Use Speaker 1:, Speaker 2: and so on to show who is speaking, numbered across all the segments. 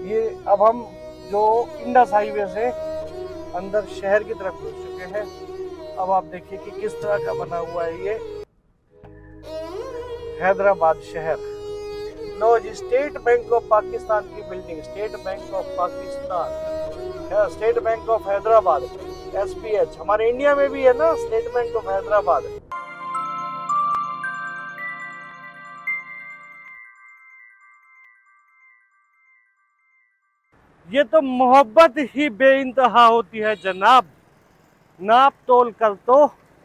Speaker 1: ये अब हम जो इंडस हाईवे से अंदर शहर की तरफ घुस चुके हैं। अब आप देखिए कि किस तरह का बना हुआ है ये हैदराबाद शहर। लो जी, स्टेट बैंक ऑफ पाकिस्तान की building, state bank of Pakistan, state bank of Hyderabad, SBH। हमारे इंडिया में भी है ना स्टेट बैंक ऑफ हैदराबाद। ये तो मोहब्बत ही बेइंतहा होती है जनाब, नाप तोल कर तो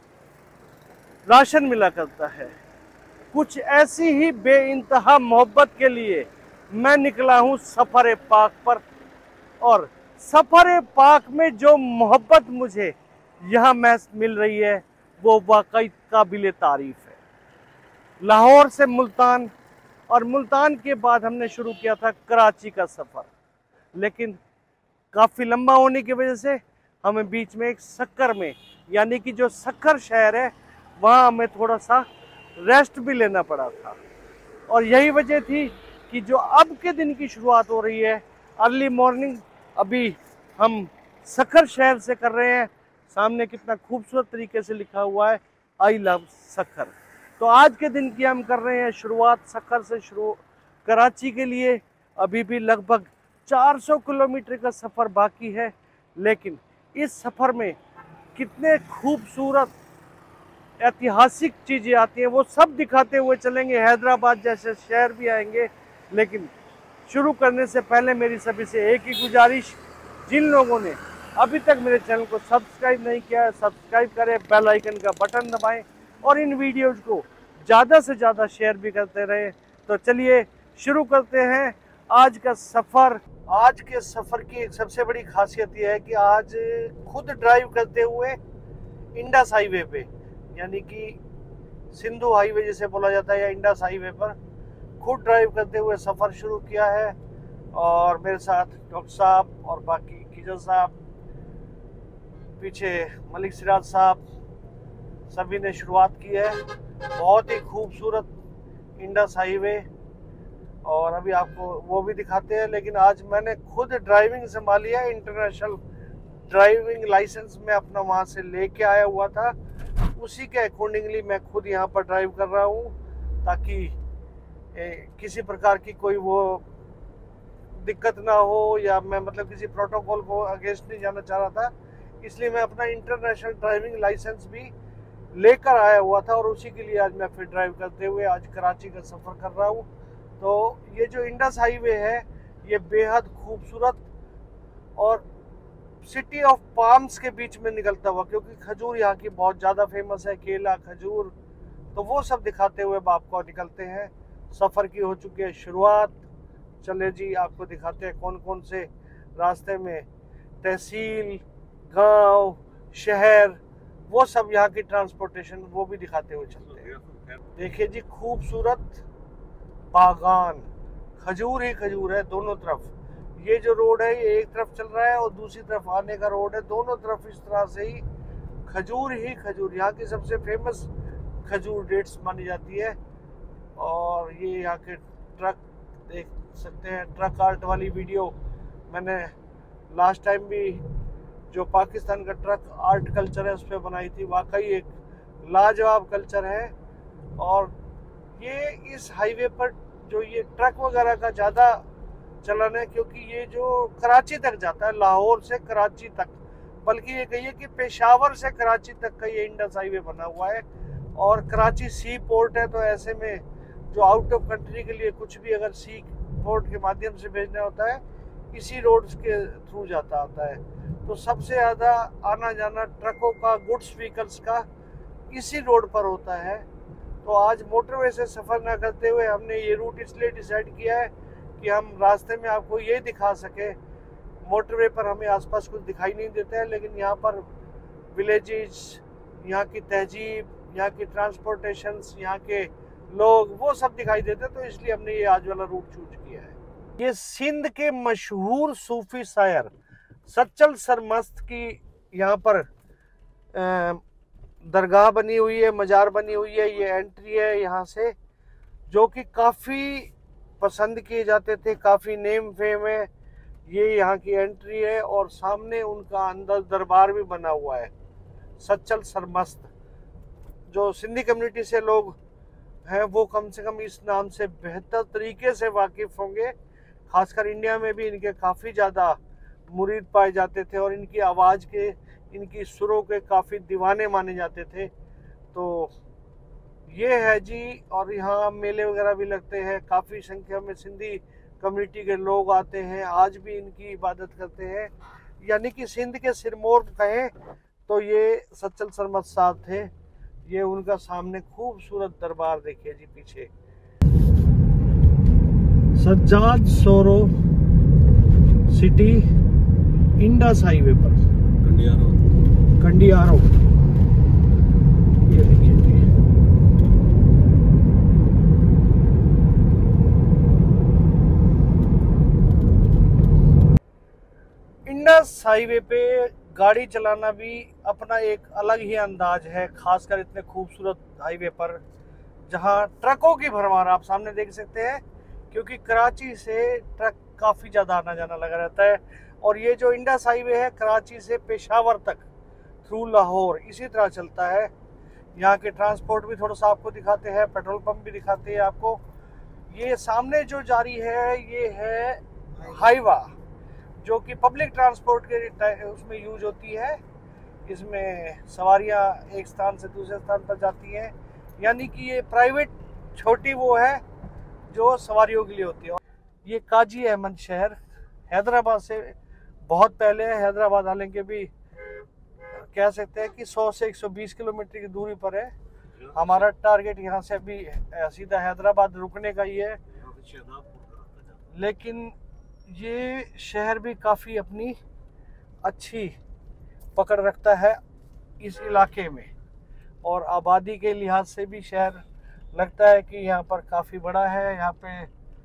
Speaker 1: राशन मिला करता है। कुछ ऐसी ही बेइंतहा मोहब्बत के लिए मैं निकला हूं सफर पाक पर, और सफर पाक में जो मोहब्बत मुझे यहाँ मिल रही है वो वाकई काबिल तारीफ है। लाहौर से मुल्तान, और मुल्तान के बाद हमने शुरू किया था कराची का सफ़र, लेकिन काफ़ी लंबा होने की वजह से हमें बीच में एक सक्कर में, यानी कि जो सक्कर शहर है वहाँ हमें थोड़ा सा रेस्ट भी लेना पड़ा था। और यही वजह थी कि जो अब के दिन की शुरुआत हो रही है अर्ली मॉर्निंग, अभी हम सक्कर शहर से कर रहे हैं। सामने कितना खूबसूरत तरीके से लिखा हुआ है आई लव सक्कर। तो आज के दिन की हम कर रहे हैं शुरुआत सक्कर से शुरू कराची के लिए। अभी भी लगभग 400 किलोमीटर का सफ़र बाकी है, लेकिन इस सफ़र में कितने खूबसूरत ऐतिहासिक चीज़ें आती हैं वो सब दिखाते हुए चलेंगे। हैदराबाद जैसे शहर भी आएंगे। लेकिन शुरू करने से पहले मेरी सभी से एक ही गुजारिश, जिन लोगों ने अभी तक मेरे चैनल को सब्सक्राइब नहीं किया है सब्सक्राइब करें, बेल आइकन का बटन दबाएं और इन वीडियोज़ को ज़्यादा से ज़्यादा शेयर भी करते रहें। तो चलिए शुरू करते हैं आज का सफ़र। आज के सफ़र की एक सबसे बड़ी खासियत यह है कि आज खुद ड्राइव करते हुए इंडस हाईवे पे, यानी कि सिंधु हाईवे जिसे बोला जाता है या इंडस हाईवे पर खुद ड्राइव करते हुए सफ़र शुरू किया है। और मेरे साथ डॉक्टर साहब और बाकी खिजर साहब, पीछे मलिक सिराज साहब, सभी ने शुरुआत की है। बहुत ही खूबसूरत इंडस हाईवे, और अभी आपको वो भी दिखाते हैं। लेकिन आज मैंने खुद ड्राइविंग संभाली है। इंटरनेशनल ड्राइविंग लाइसेंस मैं अपना वहाँ से लेके आया हुआ था, उसी के अकॉर्डिंगली मैं खुद यहाँ पर ड्राइव कर रहा हूँ, ताकि किसी प्रकार की कोई वो दिक्कत ना हो, या मैं मतलब किसी प्रोटोकॉल को अगेंस्ट नहीं जाना चाह रहा था। इसलिए मैं अपना इंटरनेशनल ड्राइविंग लाइसेंस भी लेकर आया हुआ था, और उसी के लिए आज मैं फिर ड्राइव करते हुए आज कराची का सफ़र कर रहा हूँ। तो ये जो इंडस हाईवे है ये बेहद खूबसूरत और सिटी ऑफ पाम्स के बीच में निकलता हुआ, क्योंकि खजूर यहाँ की बहुत ज़्यादा फेमस है, केला, खजूर, तो वो सब दिखाते हुए आपको निकलते हैं। सफ़र की हो चुकी है शुरुआत। चले जी, आपको दिखाते हैं कौन कौन से रास्ते में तहसील, गांव, शहर, वो सब यहाँ की ट्रांसपोर्टेशन वो भी दिखाते हुए चलते हैं। देखिए जी, खूबसूरत बागान, खजूर ही खजूर है दोनों तरफ। ये जो रोड है ये एक तरफ चल रहा है और दूसरी तरफ आने का रोड है, दोनों तरफ इस तरह से ही खजूर। यहाँ की सबसे फेमस खजूर डेट्स मानी जाती है। और ये यहाँ के ट्रक देख सकते हैं, ट्रक आर्ट वाली वीडियो मैंने लास्ट टाइम भी जो पाकिस्तान का ट्रक आर्ट कल्चर है उस पर बनाई थी। वाकई एक लाजवाब कल्चर है। और ये इस हाईवे पर जो ये ट्रक वगैरह का ज़्यादा चलन है, क्योंकि ये जो कराची तक जाता है, लाहौर से कराची तक, बल्कि ये कहिए कि पेशावर से कराची तक का ये इंडस हाईवे बना हुआ है। और कराची सी पोर्ट है, तो ऐसे में जो आउट ऑफ कंट्री के लिए कुछ भी अगर सी पोर्ट के माध्यम से भेजना होता है, इसी रोड के थ्रू जाता आता है। तो सबसे ज़्यादा आना जाना ट्रकों का, गुड्स व्हीकल्स का इसी रोड पर होता है। तो आज मोटरवे से सफ़र ना करते हुए हमने ये रूट इसलिए डिसाइड किया है कि हम रास्ते में आपको ये दिखा सके। मोटरवे पर हमें आसपास कुछ दिखाई नहीं देता है, लेकिन यहाँ पर विलेजेस, यहाँ की तहजीब, यहाँ की ट्रांसपोर्टेशंस, यहाँ के लोग, वो सब दिखाई देते हैं। तो इसलिए हमने ये आज वाला रूट चूज किया है। ये सिंध के मशहूर सूफी शायर सच्चल सरमस्त की यहाँ पर दरगाह बनी हुई है, मज़ार बनी हुई है। ये एंट्री है यहाँ से, जो कि काफ़ी पसंद किए जाते थे, काफ़ी नेम फेम है। ये यहाँ की एंट्री है और सामने उनका अंदर दरबार भी बना हुआ है, सच्चल सरमस्त। जो सिंधी कम्युनिटी से लोग हैं वो कम से कम इस नाम से बेहतर तरीके से वाकिफ होंगे। खासकर इंडिया में भी इनके काफ़ी ज़्यादा मुरीद पाए जाते थे और इनकी आवाज़ के, इनकी सुरों के काफ़ी दीवाने माने जाते थे। तो ये है जी। और यहाँ मेले वगैरह भी लगते हैं, काफ़ी संख्या में सिंधी कम्युनिटी के लोग आते हैं, आज भी इनकी इबादत करते हैं। यानी कि सिंध के सिरमौर कहें तो ये सच्चल सरमस्त साहब थे। ये उनका सामने खूबसूरत दरबार देखिए जी पीछे। सज्जाद सोरो सिटी इंडस हाईवे पर कंडियारो। ये देखिए जी, इंडस हाईवे पे गाड़ी चलाना भी अपना एक अलग ही अंदाज है, खासकर इतने खूबसूरत हाईवे पर जहां ट्रकों की भरमार आप सामने देख सकते हैं, क्योंकि कराची से ट्रक काफ़ी ज़्यादा आना जाना लगा रहता है। और ये जो इंडस हाईवे है कराची से पेशावर तक थ्रू लाहौर इसी तरह चलता है। यहाँ के ट्रांसपोर्ट भी थोड़ा सा आपको दिखाते हैं, पेट्रोल पंप भी दिखाते हैं आपको। ये सामने जो जारी है ये है हाईवा, जो कि पब्लिक ट्रांसपोर्ट के उसमें यूज होती है। इसमें सवारियाँ एक स्थान से दूसरे स्थान पर जाती हैं, यानी कि ये प्राइवेट छोटी वो है जो सवारियों के लिए होती है। ये काजी अहमद शहर हैदराबाद से बहुत पहले है। हैदराबाद हालांकि भी कह सकते हैं कि 100 से 120 किलोमीटर की दूरी पर है। हमारा टारगेट यहाँ से अभी सीधा हैदराबाद रुकने का ही है, लेकिन ये शहर भी काफ़ी अपनी अच्छी पकड़ रखता है इस इलाके में, और आबादी के लिहाज से भी शहर लगता है कि यहाँ पर काफ़ी बड़ा है। यहाँ पे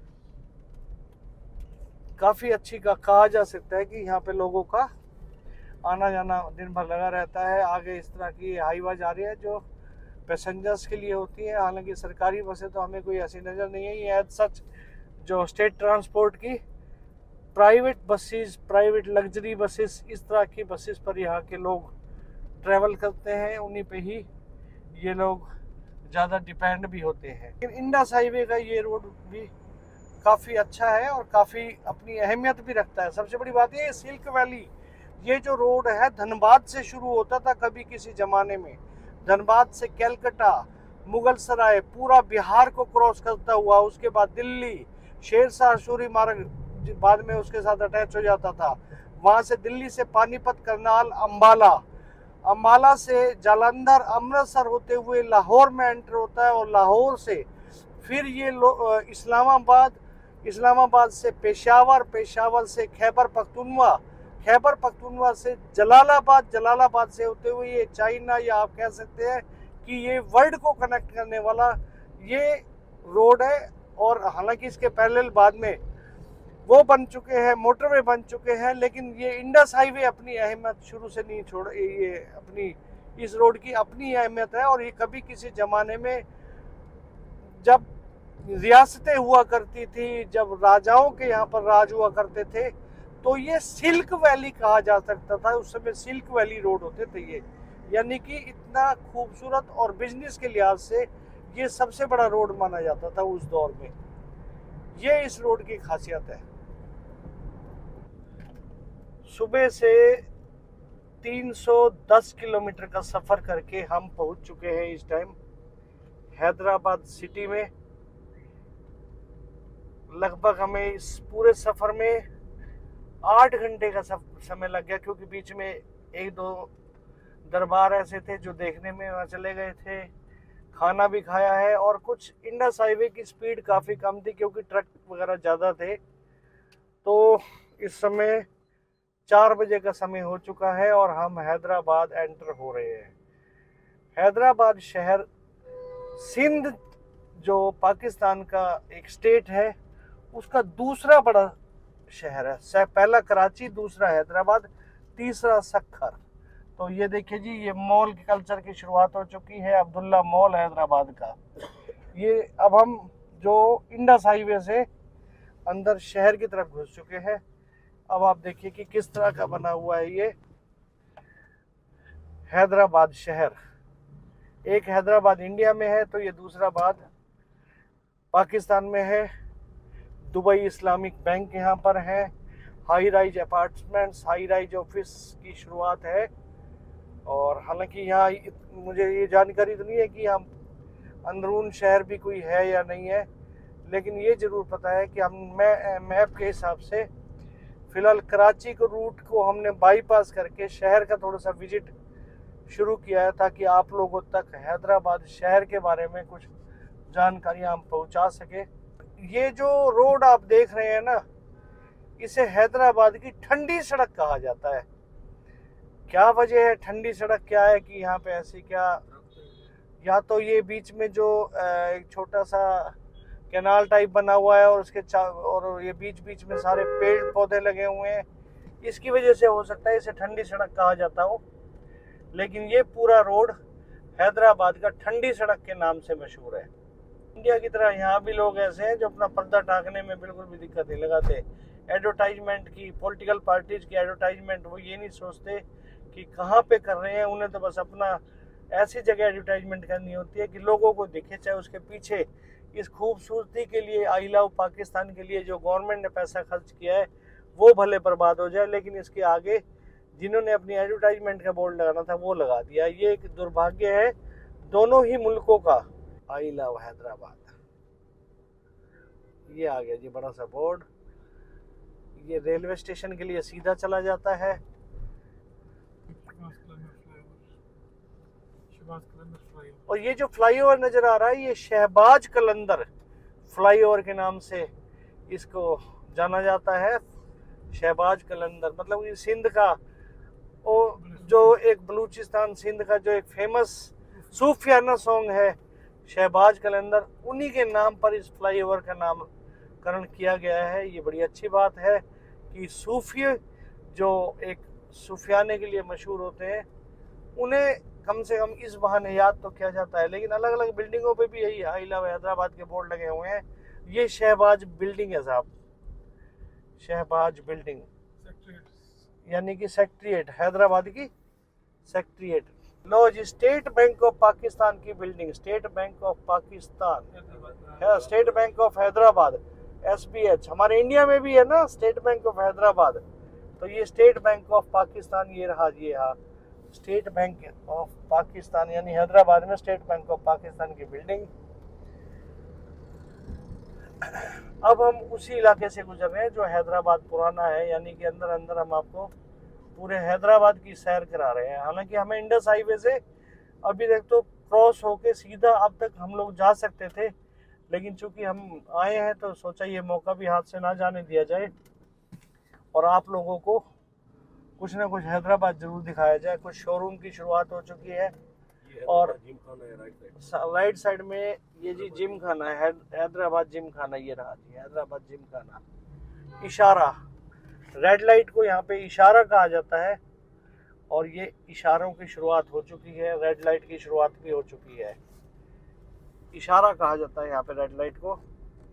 Speaker 1: काफ़ी अच्छी का कहा जा सकता है कि यहाँ पे लोगों का आना जाना दिन भर लगा रहता है। आगे इस तरह की हाईवा जा रही है जो पैसेंजर्स के लिए होती है, हालांकि सरकारी बसें तो हमें कोई ऐसी नज़र नहीं है। ये एज सच जो स्टेट ट्रांसपोर्ट की private buses, private luxury buses, इस तरह की बसेस पर यहाँ के लोग ट्रैवल करते हैं, उन्हीं पे ही ये लोग ज़्यादा डिपेंड भी होते हैं। लेकिन इंडस हाईवे का ये रोड भी काफ़ी अच्छा है और काफ़ी अपनी अहमियत भी रखता है। सबसे बड़ी बात ये सिल्क वैली, ये जो रोड है धनबाद से शुरू होता था कभी किसी ज़माने में, धनबाद से कैलकाटा, मुगल सराय, पूरा बिहार को क्रॉस करता हुआ उसके बाद दिल्ली, शेरशाह सूरी मार्ग बाद में उसके साथ अटैच हो जाता था। वहाँ से दिल्ली से पानीपत, करनाल, अम्बाला, अम्बाला से जालंधर, अमृतसर होते हुए लाहौर में एंटर होता है, और लाहौर से फिर ये इस्लामाबाद, इस्लामाबाद से पेशावर, पेशावर से खैबर पख्तूनवा, खैबर पख्तूनवा से जलालाबाद, जलालाबाद से होते हुए ये चाइना, या आप कह सकते हैं कि ये वर्ल्ड को कनेक्ट करने वाला ये रोड है। और हालांकि इसके पैरेलल बाद में वो बन चुके हैं, मोटरवे बन चुके हैं, लेकिन ये इंडस हाईवे अपनी अहमियत शुरू से नहीं छोड़, ये अपनी इस रोड की अपनी अहमियत है। और ये कभी किसी ज़माने में जब रियासतें हुआ करती थी, जब राजाओं के यहाँ पर राज हुआ करते थे, तो ये सिल्क वैली कहा जा सकता था। उस समय सिल्क वैली रोड होते थे ये, यानी कि इतना खूबसूरत और बिजनेस के लिहाज से ये सबसे बड़ा रोड माना जाता था उस दौर में। ये इस रोड की खासियत है। सुबह से 310 किलोमीटर का सफ़र करके हम पहुंच चुके हैं इस टाइम हैदराबाद सिटी में। लगभग हमें इस पूरे सफ़र में 8 घंटे का समय लग गया, क्योंकि बीच में एक दो दरबार ऐसे थे जो देखने में वहाँ चले गए थे, खाना भी खाया है। और कुछ इंडस हाईवे की स्पीड काफ़ी कम थी क्योंकि ट्रक वगैरह ज़्यादा थे। तो इस समय 4 बजे का समय हो चुका है और हम हैदराबाद एंटर हो रहे हैं। हैदराबाद शहर सिंध जो पाकिस्तान का एक स्टेट है उसका दूसरा बड़ा शहर है। पहला कराची, दूसरा हैदराबाद, तीसरा सक्खर। तो ये देखिए जी, ये मॉल के कल्चर की शुरुआत हो चुकी है, अब्दुल्ला मॉल हैदराबाद का। ये अब हम जो इंडस हाईवे से अंदर शहर की तरफ घुस चुके हैं। अब आप देखिए कि किस तरह का बना हुआ है ये हैदराबाद शहर। एक हैदराबाद इंडिया में है, तो ये दूसरा बाद पाकिस्तान में है। दुबई इस्लामिक बैंक यहाँ पर है। High rise apartments, high rise office की शुरुआत है। और हालांकि यहाँ मुझे ये जानकारी तो नहीं है कि यहाँ अंदरून शहर भी कोई है या नहीं है, लेकिन ये ज़रूर पता है कि हम मैप के हिसाब से फ़िलहाल कराची को रूट को हमने बाईपास करके शहर का थोड़ा सा विजिट शुरू किया है, ताकि आप लोगों तक हैदराबाद शहर के बारे में कुछ जानकारियाँ हम पहुँचा सके। ये जो रोड आप देख रहे हैं ना, इसे हैदराबाद की ठंडी सड़क कहा जाता है। क्या वजह है ठंडी सड़क क्या है कि यहाँ पे ऐसी क्या, या तो ये बीच में जो एक छोटा सा कैनाल टाइप बना हुआ है और उसके और ये बीच बीच में सारे पेड़ पौधे लगे हुए हैं, इसकी वजह से हो सकता है इसे ठंडी सड़क कहा जाता हो। लेकिन ये पूरा रोड हैदराबाद का ठंडी सड़क के नाम से मशहूर है। इंडिया की तरह यहाँ भी लोग ऐसे हैं जो अपना पर्दा ढांकने में बिल्कुल भी दिक्कत नहीं लगाते। एडवर्टाइजमेंट की, पॉलिटिकल पार्टीज की एडवर्टाइजमेंट वो ये नहीं सोचते कि कहाँ पे कर रहे हैं, उन्हें तो बस अपना ऐसी जगह एडवर्टाइजमेंट करनी होती है कि लोगों को दिखे, चाहे उसके पीछे इस खूबसूरती के लिए, आई लव पाकिस्तान के लिए जो गवर्नमेंट ने पैसा खर्च किया है वो भले बर्बाद हो जाए, लेकिन इसके आगे जिन्होंने अपनी एडवर्टाइजमेंट का बोर्ड लगाना था वो लगा दिया। ये एक दुर्भाग्य है दोनों ही मुल्कों का। आई लव हैदराबाद, ये आ गया जी बड़ा सा बोर्ड। ये रेलवे स्टेशन के लिए सीधा चला जाता है। और ये जो फ्लाईओवर नजर आ रहा है ये शहबाज कलंदर फ्लाईओवर के नाम से इसको जाना जाता है। शहबाज कलंदर मतलब ये सिंध का, वो जो एक बलूचिस्तान सिंध का जो एक फेमस सूफियाना सॉन्ग है शहबाज कलंदर, उन्हीं के नाम पर इस फ्लाईओवर का नामकरण किया गया है। ये बड़ी अच्छी बात है कि सूफी जो एक सूफियाने के लिए मशहूर होते हैं उन्हें कम से कम इस बहाने याद तो किया जाता है। लेकिन अलग अलग बिल्डिंगों पे भी यही आई लव हैदराबाद के बोर्ड लगे हुए हैं। ये शहबाज बिल्डिंग है साहब, शहबाज बिल्डिंग यानी कि सेक्रेटेरिएट, हैदराबाद की सेक्रेटेरिएट। लो जी, स्टेट बैंक ऑफ पाकिस्तान की building, state bank of Pakistan है, state bank of Hyderabad, SBH। हमारे इंडिया में भी है ना स्टेट बैंक ऑफ हैदराबाद, तो ये स्टेट बैंक ऑफ पाकिस्तान ये रहा। ये हाँ, स्टेट बैंक ऑफ पाकिस्तान यानी हैदराबाद में स्टेट बैंक ऑफ पाकिस्तान की बिल्डिंग। अब हम उसी इलाके से गुजर रहे हैं जो हैदराबाद पुराना है, यानी कि अंदर अंदर हम आपको पूरे हैदराबाद की सैर करा रहे हैं। हालांकि हमें इंडस हाईवे से अभी तक तो क्रॉस होके सीधा अब तक हम लोग जा सकते थे, लेकिन चूंकि हम आए हैं तो सोचा ये मौका भी हाथ से ना जाने दिया जाए और आप लोगों को कुछ ना कुछ हैदराबाद जरूर दिखाया जाए। कुछ शोरूम की शुरुआत हो चुकी है और राइट साइड में ये जी जिम खाना है, हैदराबाद जिम खाना, ये रहा जी हैदराबाद जिम खाना। इशारा, रेड लाइट को यहाँ पे इशारा कहा जाता है और ये इशारों की शुरुआत हो चुकी है, रेड लाइट की शुरुआत भी हो चुकी है। इशारा कहा जाता है यहाँ पे रेड लाइट को।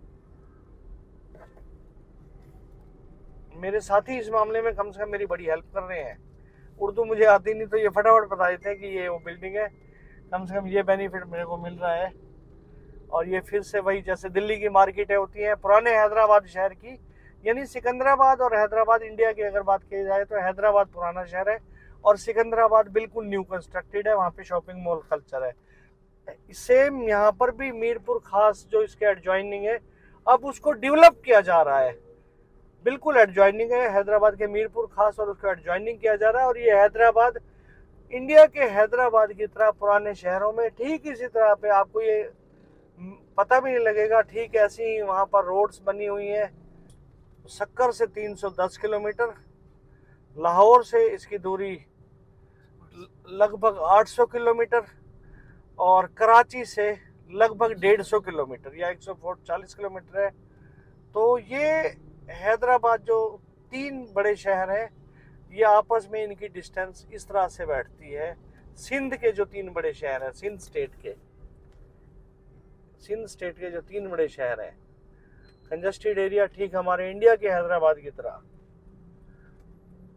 Speaker 1: मेरे साथी इस मामले में कम से कम मेरी बड़ी हेल्प कर रहे हैं। उर्दू मुझे आती नहीं तो ये फटाफट बता देते हैं कि ये वो बिल्डिंग है। कम से कम ये बेनिफिट मेरे को मिल रहा है। और ये फिर से वही जैसे दिल्ली की मार्केटें होती हैं पुराने हैदराबाद शहर की, यानी सिकंदराबाद और हैदराबाद इंडिया की अगर बात की जाए तो हैदराबाद पुराना शहर है और सिकंदराबाद बिल्कुल न्यू कंस्ट्रक्टेड है, वहाँ पे शॉपिंग मॉल कल्चर है। सेम यहाँ पर भी मीरपुर खास जो इसके एडजॉइनिंग है, अब उसको डेवलप किया जा रहा है, बिल्कुल एडजॉइनिंग है हैदराबाद के मीरपुर खास और उसको एडजॉइनिंग किया जा रहा है। और ये हैदराबाद इंडिया के हैदराबाद की तरह पुराने शहरों में ठीक इसी तरह पे आपको ये पता भी नहीं लगेगा, ठीक ऐसी वहाँ पर रोड्स बनी हुई हैं। सक्कर से 310 किलोमीटर, लाहौर से इसकी दूरी लगभग 800 किलोमीटर और कराची से लगभग 150 किलोमीटर या 140 किलोमीटर है। तो ये हैदराबाद जो तीन बड़े शहर हैं ये आपस में इनकी डिस्टेंस इस तरह से बैठती है। सिंध के जो तीन बड़े शहर हैं, सिंध स्टेट के जो तीन बड़े शहर हैं, कंजस्टेड एरिया ठीक हमारे इंडिया के हैदराबाद की तरह।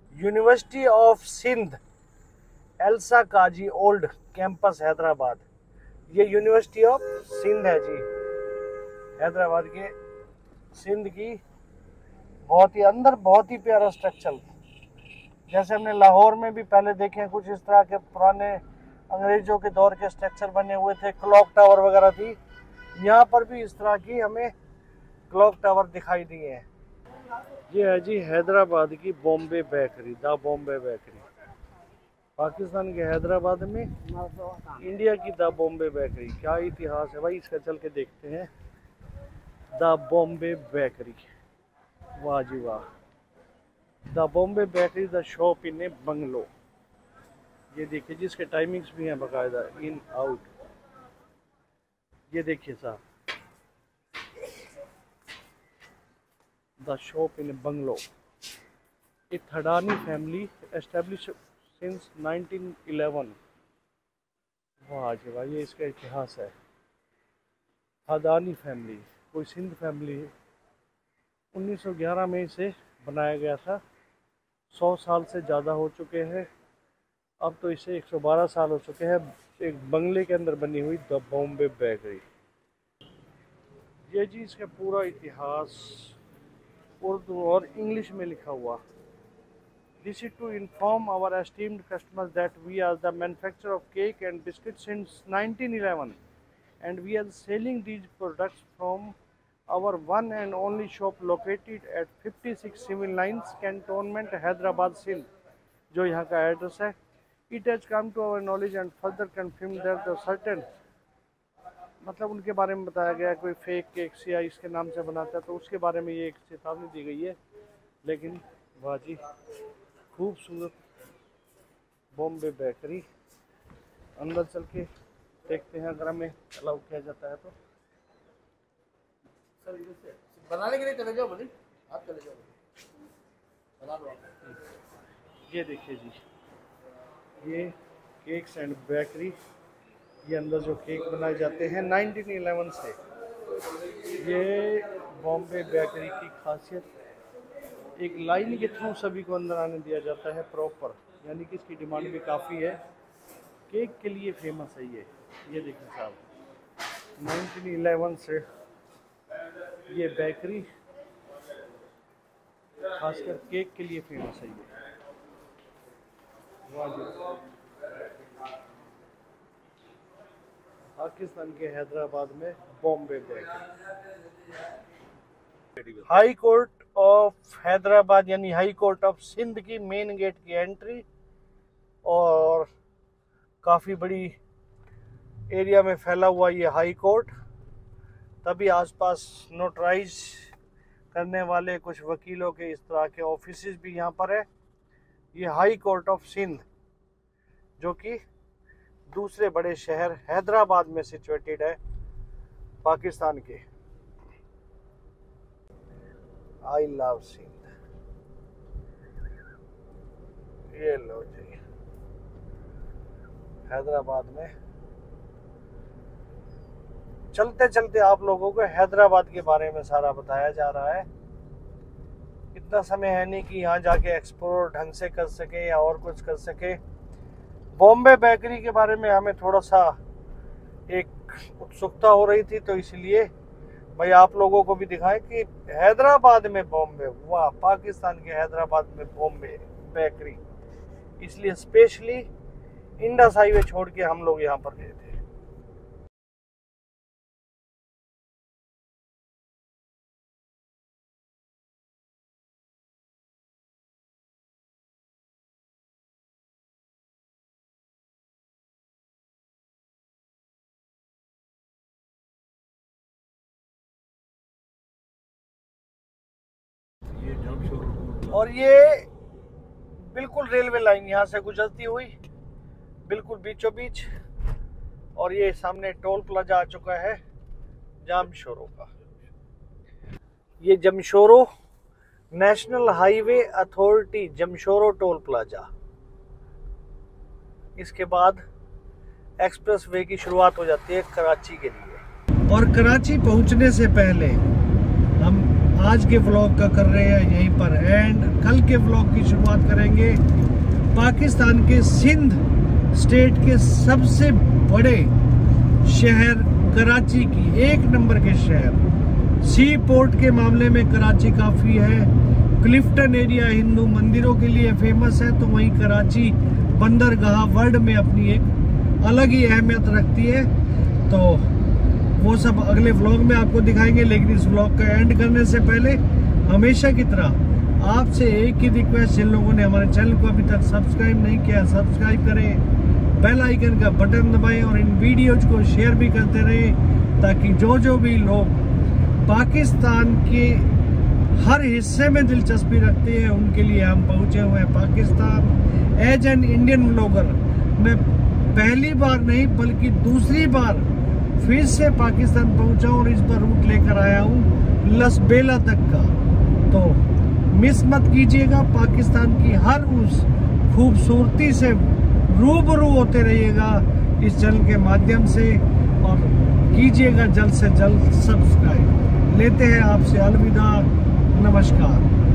Speaker 1: University of Sindh Elsa Kazi old campus Hyderabad. ये यूनिवर्सिटी ऑफ सिंध है जी, हैदराबाद के सिंध की। बहुत ही अंदर बहुत ही प्यारा स्ट्रक्चर, जैसे हमने लाहौर में भी पहले देखे कुछ इस तरह के पुराने अंग्रेजों के दौर के स्ट्रक्चर बने हुए थे, क्लॉक टावर वगैरह थी। यहाँ पर भी इस तरह की हमें क्लॉक टावर दिखाई दिए हैं। ये है जी हैदराबाद की Bombay bakery, the Bombay bakery. Pakistan के हैदराबाद में इंडिया की द बॉम्बे बेकरी। क्या इतिहास है भाई, इसका चल के देखते हैं। द बॉम्बे बेकरी, वाह जी वाह। The Bombay bakery the shop in a bungalow. ये देखिए जी, इसके टाइमिंग्स भी हैं बाकायदा, इन आउट। ये देखिए साहब, the shop in a bungalow. A Thadani family establish since 1911। वाह जी वाह, ये इसका इतिहास है। थडानी फैमिली कोई सिंध फैमिली है, 1911 में इसे बनाया गया था। 100 साल से ज़्यादा हो चुके हैं, अब तो इसे 112 साल हो चुके हैं। एक बंगले के अंदर बनी हुई द बॉम्बे बेकरी। ये जी इसका पूरा इतिहास उर्दू और इंग्लिश में लिखा हुआ। This is to inform our esteemed customers that we are the manufacturer of cake and biscuits since 1911, and we are selling these products from our one and only shop located at 56 Civil Lines, Cantonment, Hyderabad, Sindh, जो यहाँ का address है। It has come to our knowledge and further confirmed that the certain, मतलब उनके बारे में बताया गया कोई फेक केक सिया इसके नाम से बनाता है, तो उसके बारे में ये एक चेतावनी दी गई है। लेकिन वाह जी, खूबसूरत बॉम्बे बेकरी। अंदर चल के देखते हैं अगर हमें अलाउ किया जाता है तो।
Speaker 2: सर इधर से बनाने के लिए चले जाओ, बोली आप चले जाओ, बना लो आप।
Speaker 1: ये देखिए जी, ये केक्स एंड बेकरी। ये अंदर जो केक बनाए जाते हैं 1911 से। ये बॉम्बे बेकरी की खासियत, एक लाइन के थ्रू सभी को अंदर आने दिया जाता है प्रॉपर, यानी कि इसकी डिमांड भी काफ़ी है। केक के लिए फेमस है ये देखिए साहब, 1911 से ये बेकरी खासकर केक के लिए फेमस है ये। वाह जी, पाकिस्तान के हैदराबाद में Bombay bakery. High court of Hyderabad यानी हाई कोर्ट ऑफ सिंध की मेन गेट की एंट्री, और काफ़ी बड़ी एरिया में फैला हुआ ये हाई कोर्ट। तभी आसपास नोटराइज करने वाले कुछ वकीलों के इस तरह के ऑफिसेज भी यहाँ पर है। ये हाई कोर्ट ऑफ सिंध, जो कि दूसरे बड़े शहर हैदराबाद में सिचुएटेड है पाकिस्तान के। I love Sindh. ये लो जी, हैदराबाद में चलते चलते आप लोगों को हैदराबाद के बारे में सारा बताया जा रहा है। इतना समय है नहीं कि यहाँ जाके एक्सप्लोर ढंग से कर सके या और कुछ कर सके। बॉम्बे बेकरी के बारे में हमें थोड़ा सा एक उत्सुकता हो रही थी, तो इसलिए भाई आप लोगों को भी दिखाएं कि हैदराबाद में बॉम्बे, वाह, पाकिस्तान के हैदराबाद में बॉम्बे बेकरी। इसलिए स्पेशली इंडस हाईवे छोड़ के हम लोग यहाँ पर गए थे। और ये बिल्कुल रेलवे लाइन यहाँ से गुजरती हुई बिल्कुल बीचों बीच, और ये सामने टोल प्लाजा आ चुका है जमशोरो का। ये Jamshoro national highway authority Jamshoro toll plaza. इसके बाद एक्सप्रेस वे की शुरुआत हो जाती है कराची के लिए। और कराची पहुंचने से पहले हम आज के व्लॉग का कर रहे हैं यहीं पर एंड। कल के व्लॉग की शुरुआत करेंगे पाकिस्तान के सिंध स्टेट के सबसे बड़े शहर कराची की, 1 नंबर के शहर। सी पोर्ट के मामले में कराची काफ़ी है। क्लिफ्टन एरिया हिंदू मंदिरों के लिए फेमस है, तो वहीं कराची बंदरगाह वर्ल्ड में अपनी एक अलग ही अहमियत रखती है। तो वो सब अगले व्लॉग में आपको दिखाएंगे, लेकिन इस व्लॉग का एंड करने से पहले हमेशा की तरह आपसे एक ही रिक्वेस्ट, जिन लोगों ने हमारे चैनल को अभी तक सब्सक्राइब नहीं किया सब्सक्राइब करें, बेल आइकन का बटन दबाएं और इन वीडियोज को शेयर भी करते रहें, ताकि जो भी लोग पाकिस्तान के हर हिस्से में दिलचस्पी रखते हैं उनके लिए हम पहुंचे हुए हैं Pakistan. As an Indian blogger मैं पहली बार नहीं बल्कि दूसरी बार फिर से पाकिस्तान पहुंचा और इस बार रूट लेकर आया हूं लसबेला तक का। तो मिस मत कीजिएगा, पाकिस्तान की हर उस खूबसूरती से रूबरू होते रहिएगा इस चैनल के माध्यम से, और कीजिएगा जल्द से जल्द सब्सक्राइब। लेते हैं आपसे अलविदा, नमस्कार।